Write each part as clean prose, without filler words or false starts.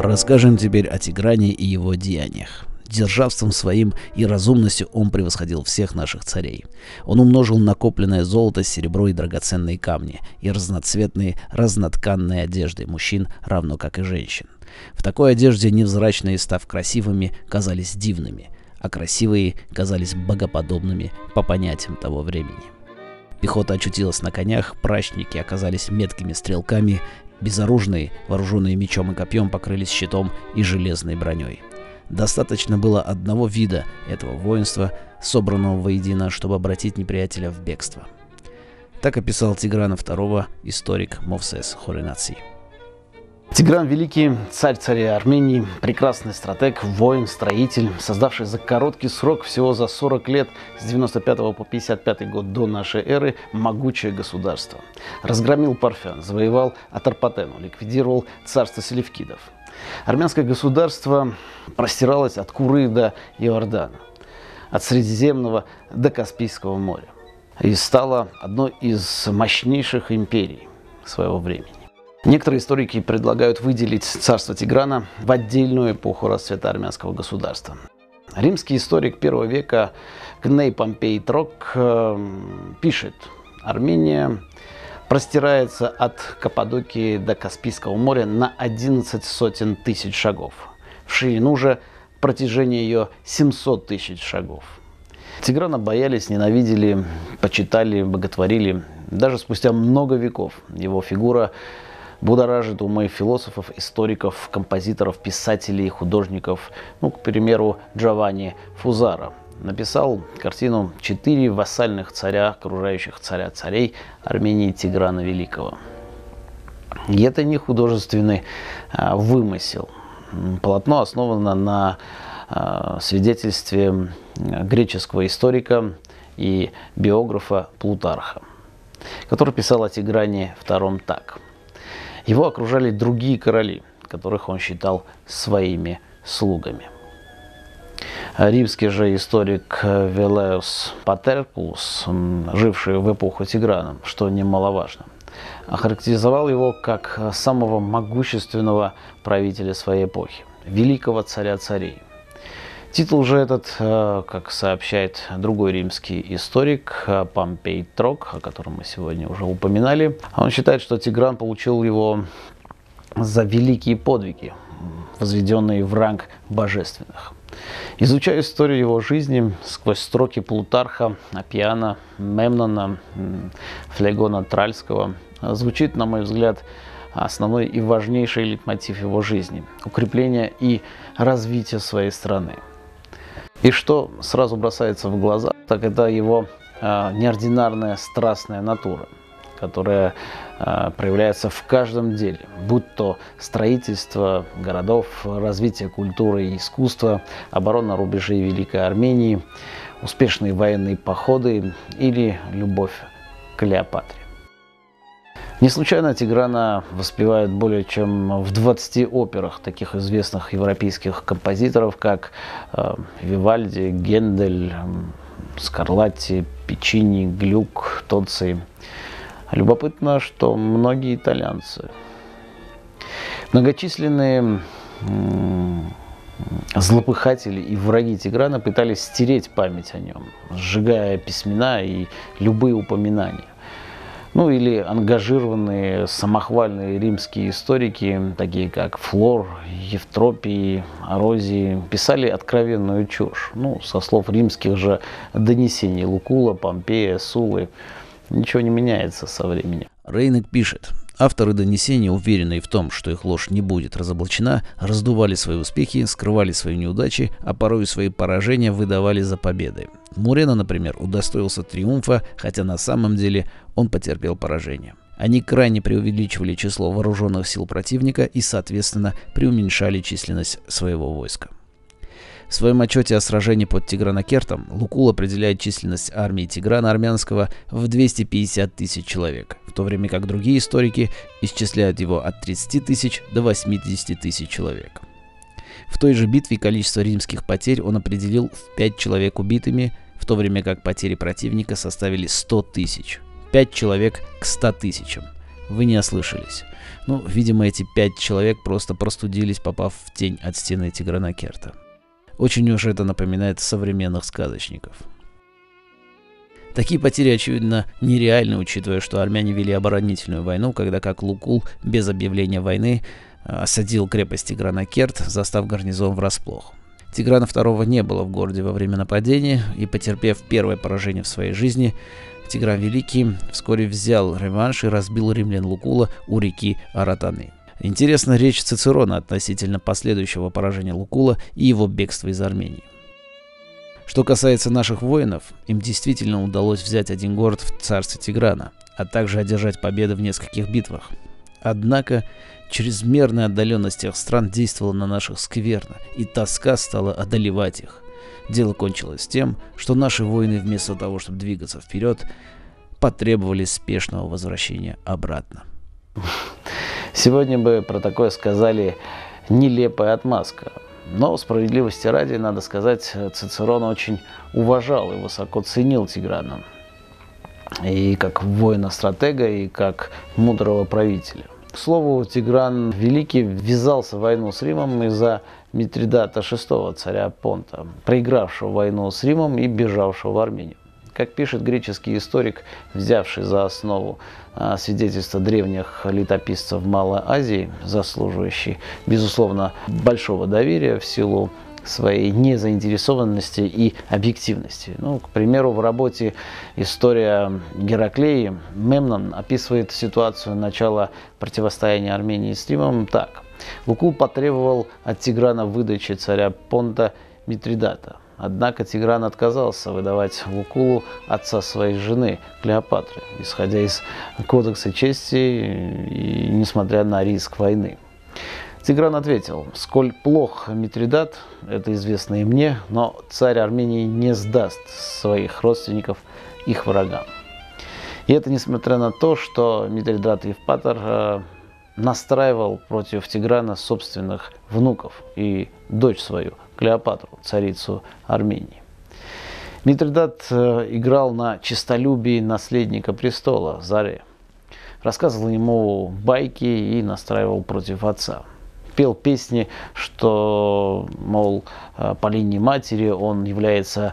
Расскажем теперь о Тигране и его деяниях. Державством своим и разумностью он превосходил всех наших царей. Он умножил накопленное золото, серебро и драгоценные камни, и разноцветные, разнотканные одежды мужчин, равно как и женщин. В такой одежде невзрачные, став красивыми, казались дивными, а красивые казались богоподобными по понятиям того времени. Пехота очутилась на конях, прачники оказались меткими стрелками, безоружные, вооруженные мечом и копьем, покрылись щитом и железной броней. Достаточно было одного вида этого воинства, собранного воедино, чтобы обратить неприятеля в бегство. Так описал Тиграна II историк Мовсес Хоренаци. Тигран Великий, царь царей Армении, прекрасный стратег, воин, строитель, создавший за короткий срок, всего за 40 лет, с 95 по 55 год до нашей эры, могучее государство. Разгромил парфян, завоевал Атарпатену, ликвидировал царство селевкидов. Армянское государство простиралось от Куры до Иордана, от Средиземного до Каспийского моря и стало одной из мощнейших империй своего времени. Некоторые историки предлагают выделить царство Тиграна в отдельную эпоху расцвета армянского государства. Римский историк первого века Гней Помпей Трок пишет: Армения простирается от Каппадокии до Каспийского моря на 11 сотен тысяч шагов. В ширину же протяжение ее 700 тысяч шагов. Тиграна боялись, ненавидели, почитали, боготворили. Даже спустя много веков его фигура будоражит умы философов, историков, композиторов, писателей, художников. К примеру, Джованни Фузаро написал картину «Четыре вассальных царя, окружающих царя-царей Армении Тиграна Великого». И это не художественный вымысел. Полотно основано на свидетельстве греческого историка и биографа Плутарха, который писал о Тигране II так. Его окружали другие короли, которых он считал своими слугами. Римский же историк Велеус Патеркулус, живший в эпоху Тиграна, что немаловажно, охарактеризовал его как самого могущественного правителя своей эпохи, великого царя царей. Титул же этот, как сообщает другой римский историк Помпей Трок, о котором мы сегодня уже упоминали, он считает, что Тигран получил его за великие подвиги, возведенные в ранг божественных. Изучая историю его жизни сквозь строки Плутарха, Аппиана, Мемнона, Флегона Тральского, звучит, на мой взгляд, основной и важнейший лейтмотив его жизни – укрепление и развитие своей страны. И что сразу бросается в глаза, так это его неординарная страстная натура, которая проявляется в каждом деле, будь то строительство городов, развитие культуры и искусства, оборона рубежей Великой Армении, успешные военные походы или любовь к Клеопатре. Не случайно Тиграна воспевают более чем в 20 операх таких известных европейских композиторов, как Вивальди, Гендель, Скарлатти, Пичини, Глюк, Тоци. Любопытно, что многие итальянцы. Многочисленные злопыхатели и враги Тиграна пытались стереть память о нем, сжигая письмена и любые упоминания. Или ангажированные самохвальные римские историки, такие как Флор, Евтропий, Орозий, писали откровенную чушь. Со слов римских же донесений Лукула, Помпея, Сулы. Ничего не меняется со временем. Рейнек пишет: авторы донесений, уверенные в том, что их ложь не будет разоблачена, раздували свои успехи, скрывали свои неудачи, а порой свои поражения выдавали за победы. Мурена, например, удостоился триумфа, хотя на самом деле он потерпел поражение. Они крайне преувеличивали число вооруженных сил противника и, соответственно, преуменьшали численность своего войска. В своем отчете о сражении под Тигранакертом Лукул определяет численность армии Тиграна Армянского в 250 тысяч человек, в то время как другие историки исчисляют его от 30 тысяч до 80 тысяч человек. В той же битве количество римских потерь он определил в 5 человек убитыми, в то время как потери противника составили 100 тысяч. 5 человек к 100 тысячам. Вы не ослышались. Ну, видимо, эти 5 человек просто простудились, попав в тень от стены Тигранакерта. Очень уж это напоминает современных сказочников. Такие потери, очевидно, нереальны, учитывая, что армяне вели оборонительную войну, когда как Лукул без объявления войны осадил крепость Тигранакерт, застав гарнизон врасплох. Тиграна II не было в городе во время нападения, и, потерпев первое поражение в своей жизни, Тигран Великий вскоре взял реванш и разбил римлян Лукула у реки Аратаны. Интересна речь Цицерона относительно последующего поражения Лукула и его бегства из Армении. Что касается наших воинов, им действительно удалось взять один город в царстве Тиграна, а также одержать победы в нескольких битвах. Однако чрезмерная отдаленность тех стран действовала на наших скверно, и тоска стала одолевать их. Дело кончилось тем, что наши воины вместо того, чтобы двигаться вперед, потребовали спешного возвращения обратно. Сегодня бы про такое сказали «нелепая отмазка». Но справедливости ради, надо сказать, Цицерон очень уважал и высоко ценил Тиграна. И как воина-стратега, и как мудрого правителя. К слову, Тигран Великий ввязался в войну с Римом из-за Митридата VI, царя Понта, проигравшего войну с Римом и бежавшего в Армению. Как пишет греческий историк, взявший за основу свидетельства древних летописцев Малой Азии, заслуживающий, безусловно, большого доверия в силу своей незаинтересованности и объективности. Ну, к примеру, в работе «История Гераклеи» Мемнон описывает ситуацию начала противостояния Армении с Римом так. Лукул потребовал от Тиграна выдачи царя Понта Митридата. Однако Тигран отказался выдавать Лукулу отца своей жены Клеопатры, исходя из кодекса чести и несмотря на риск войны. Тигран ответил: «Сколь плох Митридат, это известно и мне, но царь Армении не сдаст своих родственников их врагам». И это несмотря на то, что Митридат Евпатор настраивал против Тиграна собственных внуков и дочь свою, Клеопатру, царицу Армении. Митридат играл на честолюбии наследника престола, Заре. Рассказывал ему байки и настраивал против отца. Пел песни, что, мол, по линии матери он является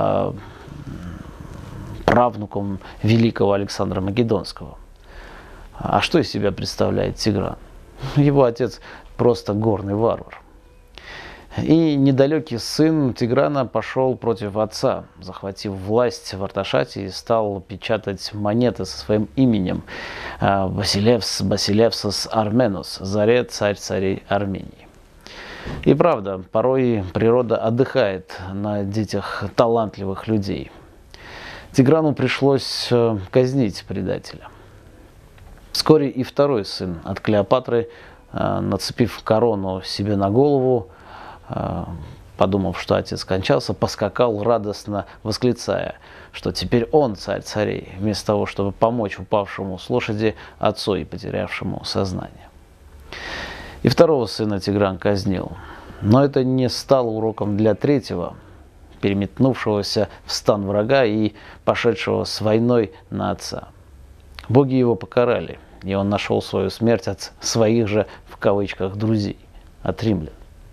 правнуком великого Александра Македонского. А что из себя представляет Тигран? Его отец просто горный варвар. И недалекий сын Тиграна пошел против отца, захватив власть в Арташате и стал печатать монеты со своим именем Басилевсос Арменос, Заре, царь царей Армении. И правда, порой природа отдыхает на детях талантливых людей. Тиграну пришлось казнить предателя. Вскоре и второй сын от Клеопатры, нацепив корону себе на голову, подумав, что отец скончался, поскакал радостно, восклицая, что теперь он царь царей, вместо того, чтобы помочь упавшему с лошади отцу и потерявшему сознание. И второго сына Тигран казнил. Но это не стало уроком для третьего, переметнувшегося в стан врага и пошедшего с войной на отца. Боги его покарали, и он нашел свою смерть от своих же, в кавычках, друзей, от римлян.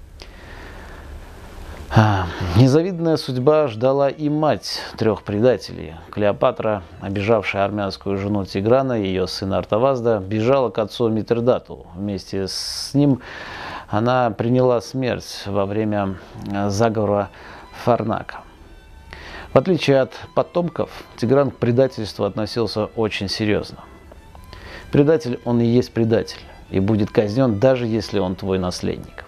Незавидная судьба ждала и мать трех предателей. Клеопатра, обижавшая армянскую жену Тиграна и ее сына Артавазда, бежала к отцу Митридату. Вместе с ним она приняла смерть во время заговора Фарнака. В отличие от потомков, Тигран к предательству относился очень серьезно. Предатель, он и есть предатель, и будет казнен, даже если он твой наследник.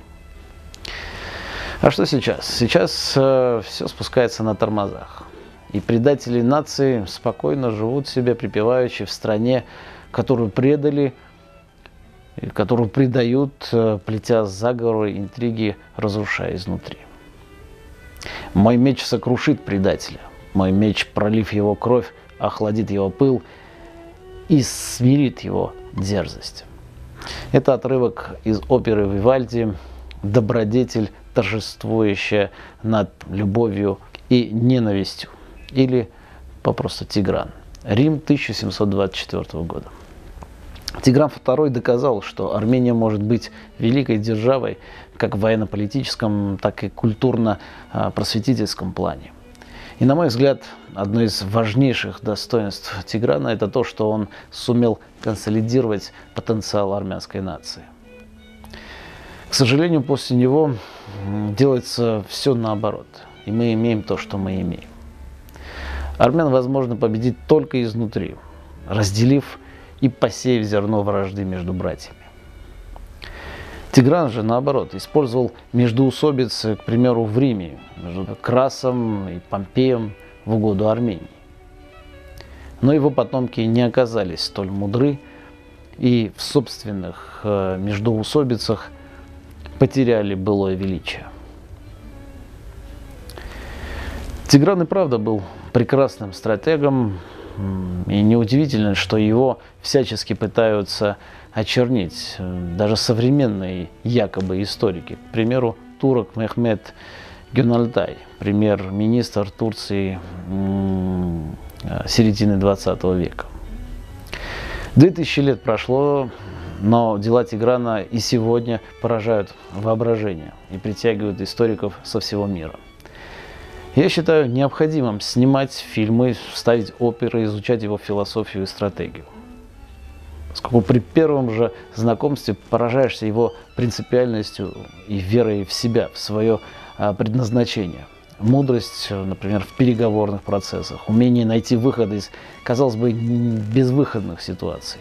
А что сейчас? Сейчас все спускается на тормозах. И предатели нации спокойно живут себе припеваючи в стране, которую предали, которую предают, плетя заговоры, интриги, разрушая изнутри. Мой меч сокрушит предателя. Мой меч, пролив его кровь, охладит его пыл и смирит его дерзость. Это отрывок из оперы Вивальди «Добродетель, торжествующая над любовью и ненавистью», или попросту Тигран. Рим 1724 года. Тигран II доказал, что Армения может быть великой державой как в военно-политическом, так и культурно-просветительском плане. И, на мой взгляд, одно из важнейших достоинств Тиграна – это то, что он сумел консолидировать потенциал армянской нации. К сожалению, после него делается все наоборот, и мы имеем то, что мы имеем. Армян возможно победить только изнутри, разделив и посеяв зерно вражды между братьями. Тигран же, наоборот, использовал междоусобицы, к примеру, в Риме, между Красом и Помпеем в угоду Армении. Но его потомки не оказались столь мудры и в собственных междоусобицах потеряли былое величие. Тигран и правда был прекрасным стратегом, и неудивительно, что его всячески пытаются очернить даже современные якобы историки. К примеру, турок Мехмед Гюналтай, премьер-министр Турции середины 20 века. 2000 лет прошло, но дела Тиграна и сегодня поражают воображение и притягивают историков со всего мира. Я считаю необходимым снимать фильмы, ставить оперы, изучать его философию и стратегию. Поскольку при первом же знакомстве поражаешься его принципиальностью и верой в себя, в свое предназначение. Мудрость, например, в переговорных процессах, умение найти выход из, казалось бы, безвыходных ситуаций.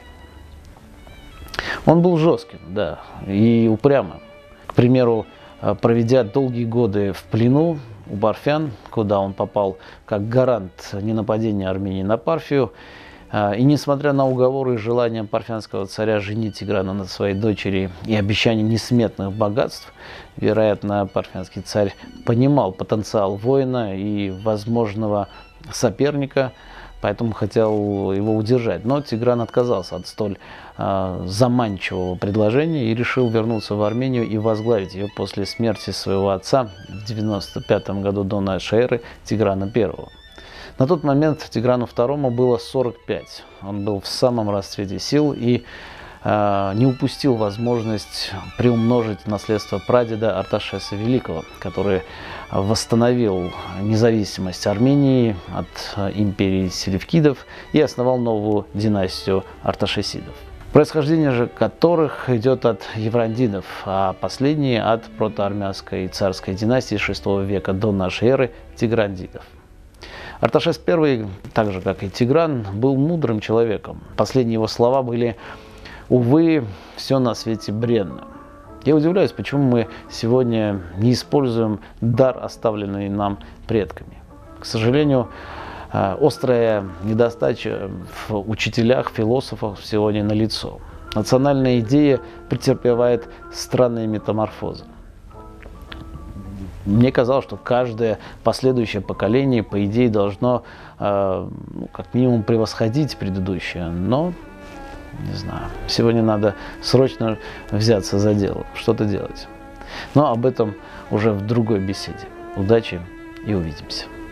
Он был жестким, да, и упрямым. К примеру, проведя долгие годы в плену у парфян, куда он попал как гарант ненападения Армении на Парфию, и несмотря на уговоры и желания парфянского царя женить Тиграна на своей дочери и обещание несметных богатств, вероятно, парфянский царь понимал потенциал воина и возможного соперника, поэтому хотел его удержать. Но Тигран отказался от столь заманчивого предложения и решил вернуться в Армению и возглавить ее после смерти своего отца в 95 году до нашей эры Тиграна I. На тот момент Тиграну II было 45. Он был в самом расцвете сил и не упустил возможность приумножить наследство прадеда Арташеса Великого, который восстановил независимость Армении от империи селевкидов и основал новую династию арташесидов, происхождение же которых идет от еврандинов, а последние от протоармянской царской династии VI века до нашей эры тиграндидов. Арташес I, так же как и Тигран, был мудрым человеком. Последние его слова были: «Увы, все на свете бренно». Я удивляюсь, почему мы сегодня не используем дар, оставленный нам предками. К сожалению, острая недостача в учителях, философах сегодня налицо. Национальная идея претерпевает странные метаморфозы. Мне казалось, что каждое последующее поколение, по идее, должно как минимум превосходить предыдущее, но не знаю. Сегодня надо срочно взяться за дело, что-то делать. Но об этом уже в другой беседе. Удачи и увидимся.